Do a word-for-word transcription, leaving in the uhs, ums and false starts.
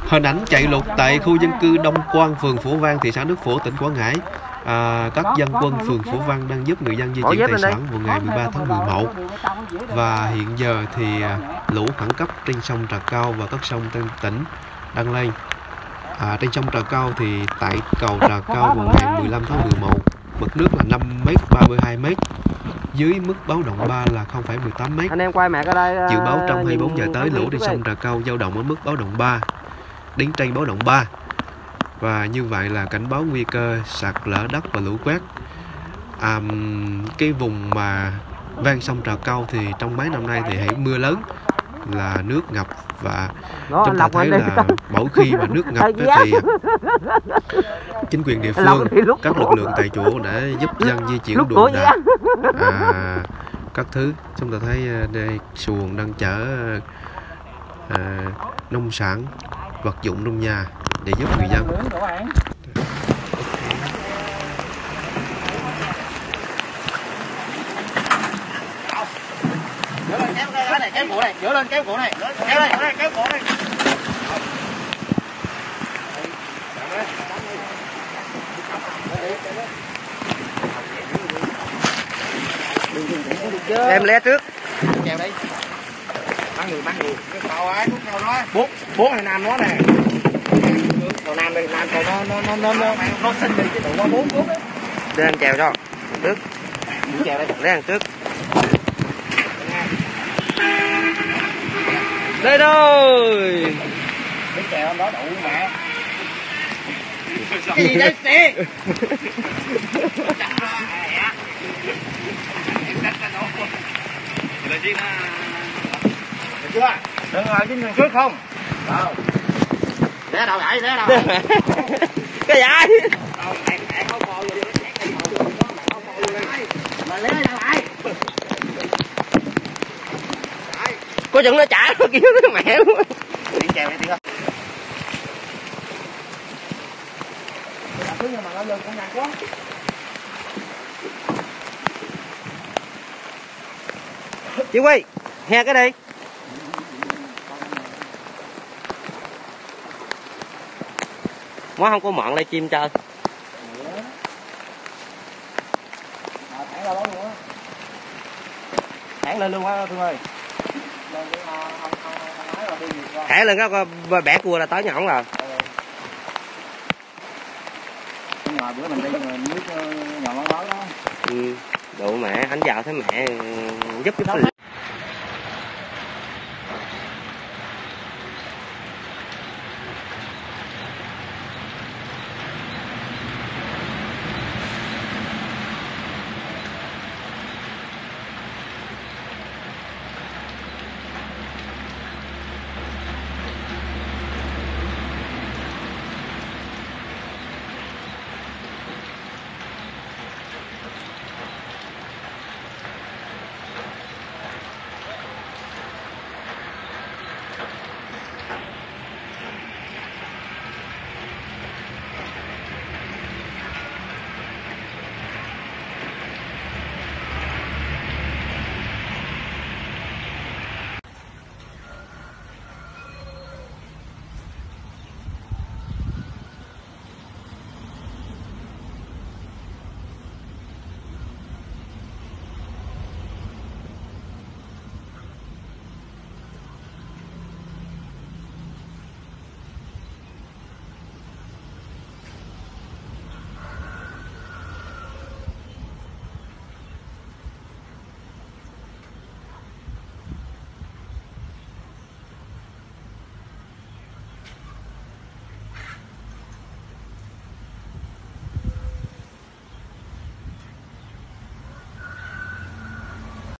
Hình ảnh chạy lụt tại khu dân cư Đông Quang, phường Phổ Vang, thị xã Đức Phổ, tỉnh Quảng Ngãi. À, các dân quân phường Phổ Vang đang giúp người dân di chuyển tài sản vào ngày mười ba tháng mười một. Và hiện giờ thì à, lũ khẩn cấp trên sông Trà Cao và các sông trên tỉnh đang lên. À, trên sông Trà Cao thì tại cầu Trà Cao vào ngày mười lăm tháng mười một, mực nước là năm mét ba mươi hai mét, dưới mức báo động ba là không phẩy mười tám mét. Anh em quay mẹ ở đây. Dự báo trong hai mươi bốn giờ tới lũ trên sông Trà Cao dao động ở mức báo động ba đến trên báo động ba. Và như vậy là cảnh báo nguy cơ sạt lở đất và lũ quét. À, cái vùng mà ven sông Trà Cao thì trong mấy năm nay thì hãy mưa lớn là nước ngập, và đó, chúng ta thấy là mỗi khi mà nước ngập thì chính quyền địa phương, các lực lượng tại chỗ để giúp dân di chuyển đồ đạc, à, các thứ. Chúng ta thấy đây xuồng đang chở à, nông sản, vật dụng trong nhà để giúp người dân. Kéo lên, kéo cổ này, kéo lên, kéo cổ này, kéo lên, kéo cổ này. Em lé trước. Chèo đi. Bắn người, bắn người. Cái cầu ai, cái cầu đó. Bốn, bốn này nam nó nè. Cầu nam đây, nam cầu nó nó nó nó nó xinh đi cái tụ nó bốn bốn á. Đưa anh chèo cho. Trước. Chèo đây. Lấy anh trước. Đây rồi. Cái chèo đó đủ mẹ. Cái gì đấy xe? Được chưa? Đừng ngồi trên đường trước không? Đâu. Để đâu vậy? Để đâu vậy? Cái gì? Đâu, mẹ mẹ có coi vô đi, mẹ cái đầu đó mẹ có coi vô đi. Mà lấy đâu vậy? Có chừng nó trả nó kêu nó mẹ luôn. Đi chèo đi đi. Thứ nhưng mà nó lên cũng nhanh quá. Chị Quy, he cái đi. Má không có mọn đây chim chơi. Thẳng lên đó luôn á. Thẳng lên luôn á Thương ơi. Lên cái không không không nói là đi gì rồi. Thẻ lên có bẻ cua là tới nhà ổng rồi. Ngoài bữa mình đi nước nhỏ lớn đó. Ừ, đủ mẹ, anh vào thấy mẹ giúp giúp